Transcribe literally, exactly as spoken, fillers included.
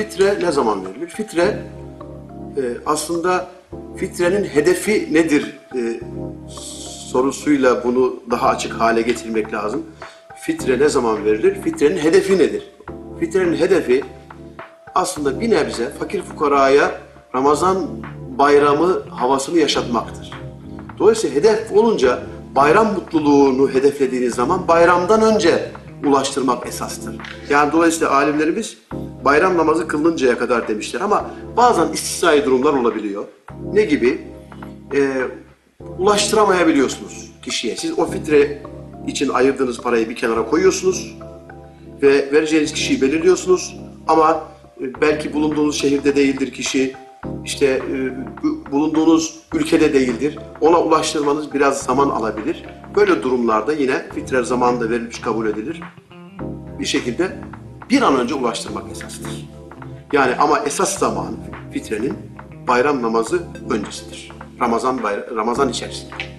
fitre ne zaman verilir? Fitre e, aslında fitrenin hedefi nedir e, sorusuyla bunu daha açık hale getirmek lazım. Fitre ne zaman verilir? Fitrenin hedefi nedir? Fitrenin hedefi aslında bir nebze fakir fukaraya Ramazan bayramı havasını yaşatmaktır. Dolayısıyla hedef olunca bayram mutluluğunu hedeflediğiniz zaman bayramdan önce ulaştırmak esastır. Yani dolayısıyla alimlerimiz bayram namazı kılınıncaya kadar demişler ama bazen istisnai durumlar olabiliyor. Ne gibi? Ee, ulaştıramayabiliyorsunuz kişiye. Siz o fitre için ayırdığınız parayı bir kenara koyuyorsunuz ve vereceğiniz kişiyi belirliyorsunuz ama belki bulunduğunuz şehirde değildir kişi, işte bulunduğunuz ülkede değildir. Ona ulaştırmanız biraz zaman alabilir. Böyle durumlarda yine fitre zamanında verilmiş kabul edilir. Bir şekilde bir an önce ulaştırmak esastır. Yani ama esas zaman fitrenin bayram namazı öncesidir. Ramazan bayram, Ramazan içerisinde.